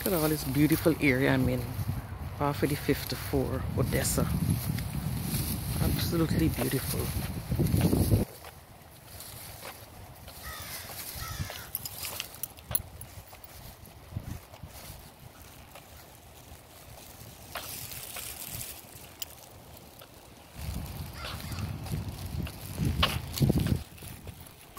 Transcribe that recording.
Look at all this beautiful area I'm in. Off of the 54, Odessa. Absolutely beautiful.